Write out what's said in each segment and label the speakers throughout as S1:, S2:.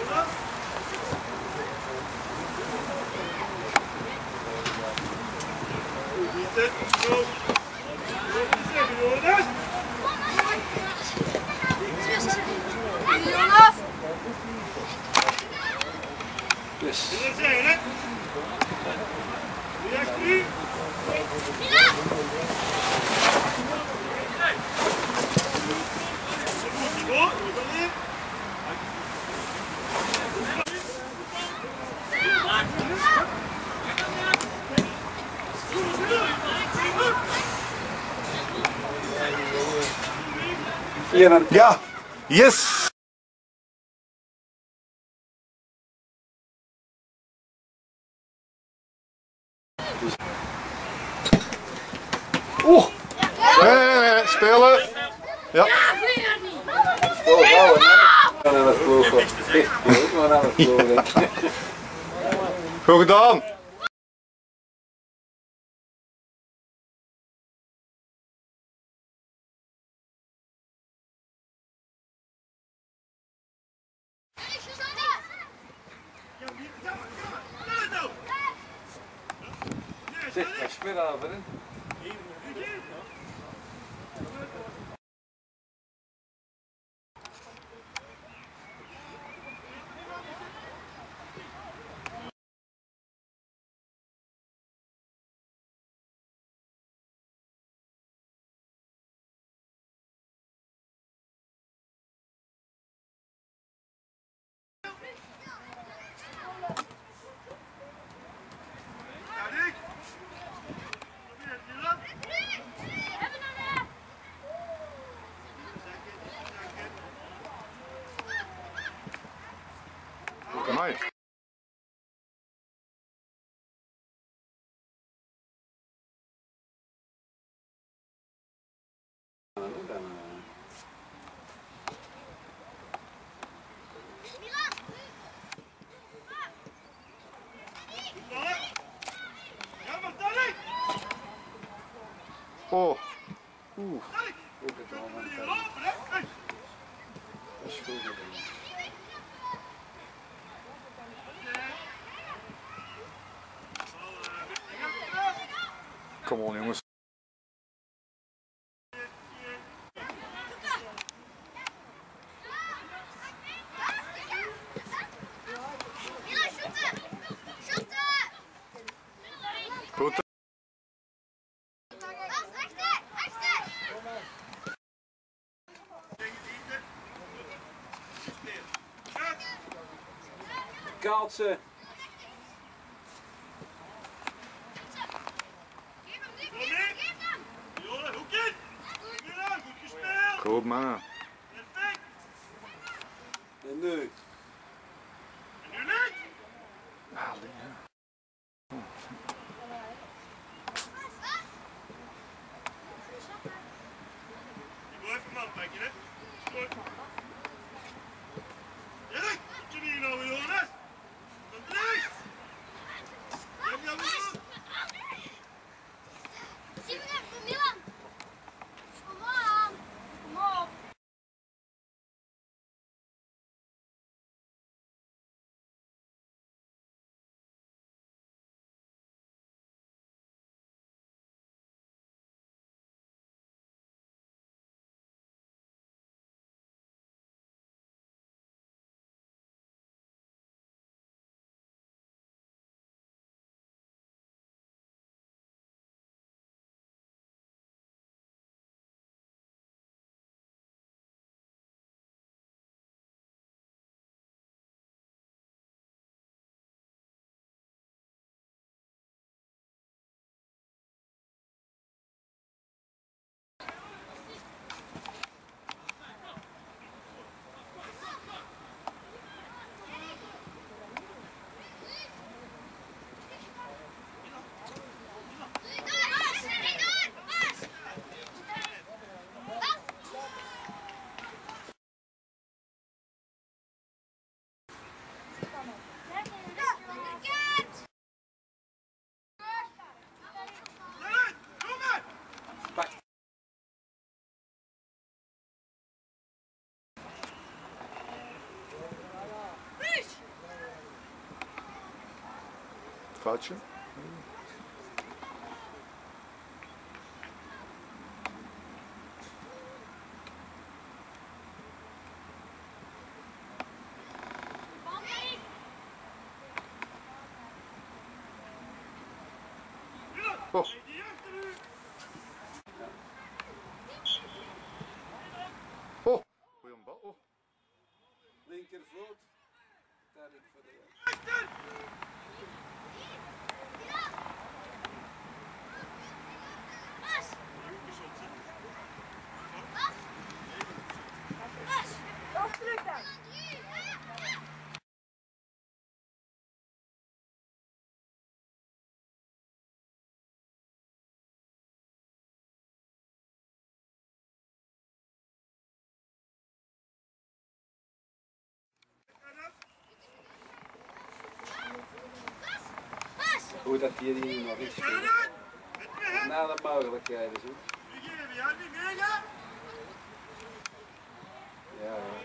S1: Yes.
S2: Ja, yes! Oeh! Nee, spelen! Ja. Goed gedaan!
S1: Zeg maar, spelen af, hè?
S2: Amai. Oh. Oeh. Kom on jongens. Goed.
S1: Kaatsen.
S2: Goed man.
S1: En nu?
S2: foutje. Oh. Oh, goeie bal. Oh.
S1: Linkervoet. Tarik voor de hoe dat hier nog is. Na de mogelijkheden zo. Ja, ja.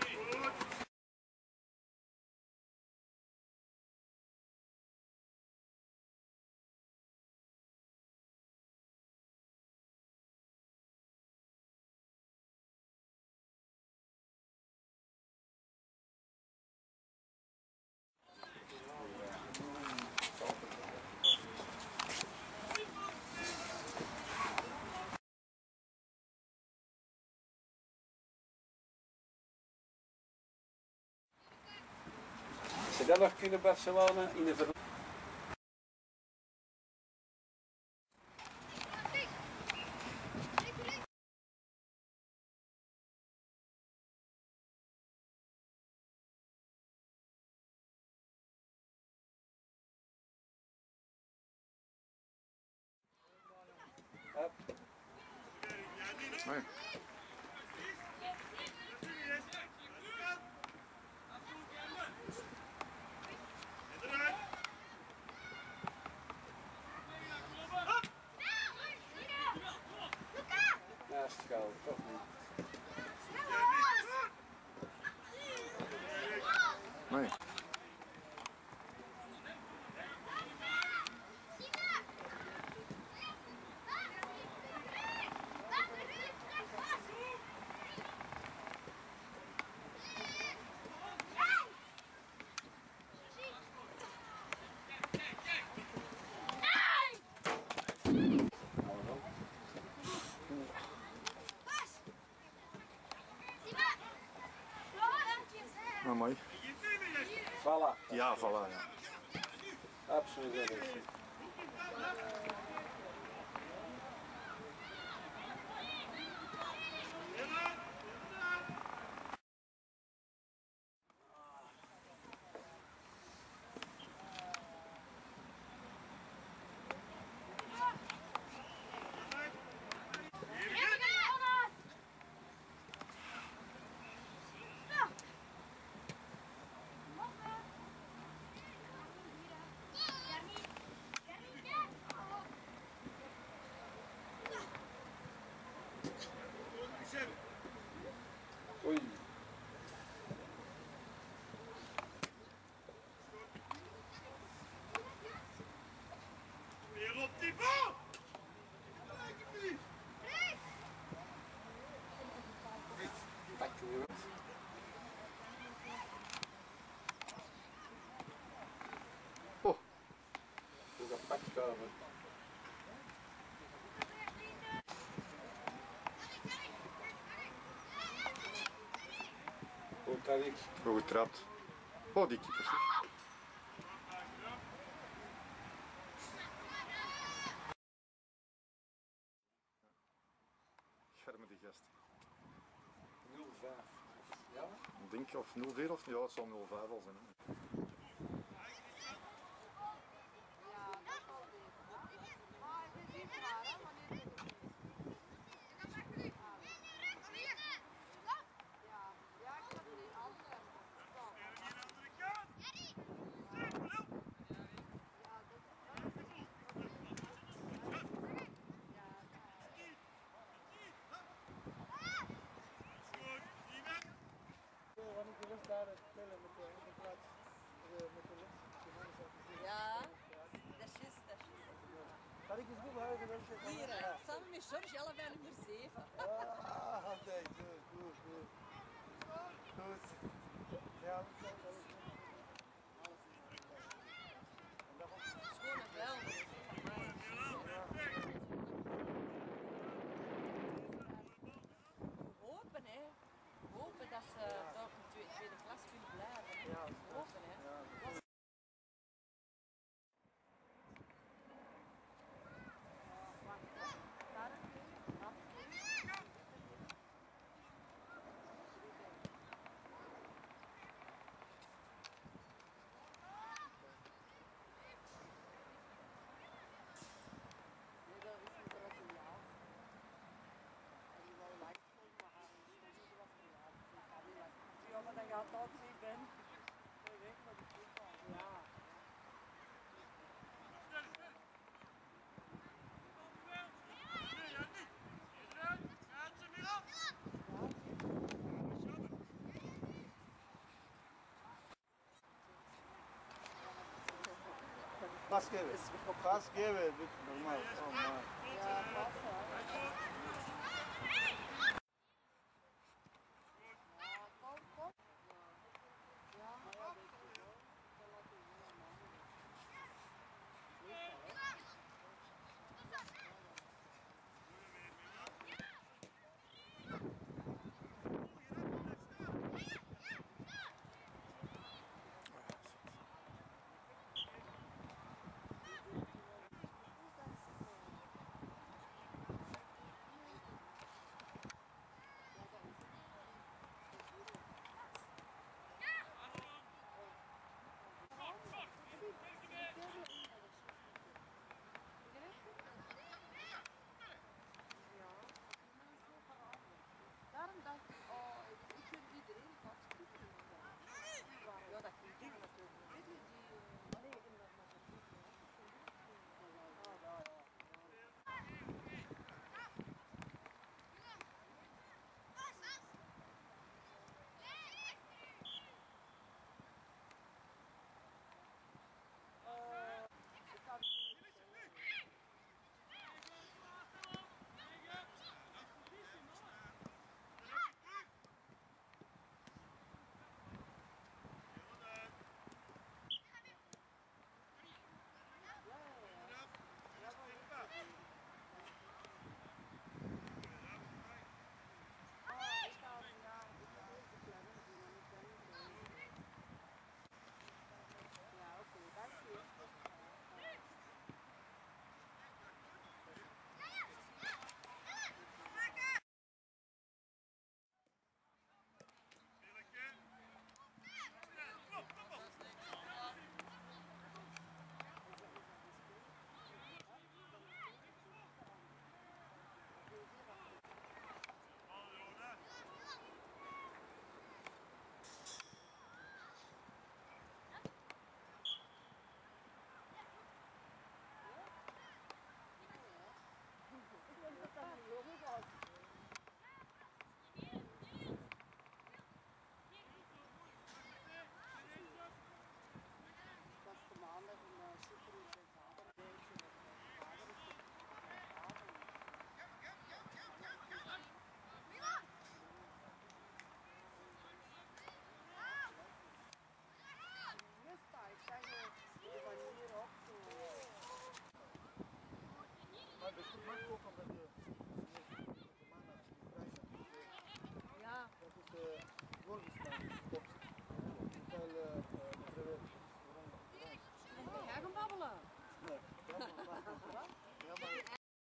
S1: Ze dan nog kunnen Barcelona in de
S2: Nee.
S1: naast schouw, toch niet.
S2: Nee. Nou, mooi.
S1: Voilà.
S2: Ja, voilà. Ja.
S1: Absoluut. Oei.
S3: Weer op die bal!
S1: Pak weer wat.
S2: Oh.
S1: Hoe gepakt komen. Hoe Tarik.
S2: Goed getrapt. Oh, die keeper. Zeg. Schermen die gast.
S1: 0-5. Ja?
S2: Ik denk of 0-4 of ja, het zal 0-5 al zijn. Hè.
S4: Ja, dat is
S3: Kan ik eens goed houden?
S4: Hier, hè. Samen met George, allebei nummer 7.
S3: Ah, oké, goed. Ja,
S4: Schoon en vuil. Hopen, hè. Hopen dat ze toch in tweede klas kunnen blijven. Hè.
S3: Ja,
S4: Hopen, hè.
S5: Ja, maar dan gaat dat niet ben. Je weet wat ik doe. Ja.
S3: Gas geven, dit is normaal. Oh man.
S5: Ja, pas hè. Ja, kom. Ja, maar ja, weet je wel. Dan laat je helemaal Daarom dacht ik, oh, ik vind iedereen wat stukje. Ja, dat klinkt dingen natuurlijk. Weet je, die... Allee, in dat maar maandag een super in zijn vader een beetje. Vader is ik zeg de manier op zo.
S3: Maar dat is goed makkelijk ook omdat je maandag
S4: Ja.
S3: dat is doorgestaan.
S4: Ga gaan babbelen.
S3: Nee, ja, maar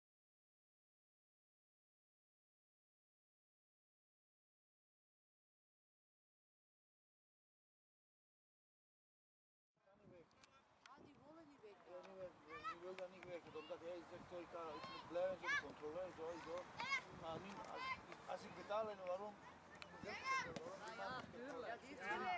S5: Die willen niet weg.
S3: die wil dat niet weg, omdat hij zegt, zo, ik moet blijven, zo, de controle, zo. Maar nu, als ik betaal, en waarom?
S4: Ja, tuurlijk.
S5: Ja, die is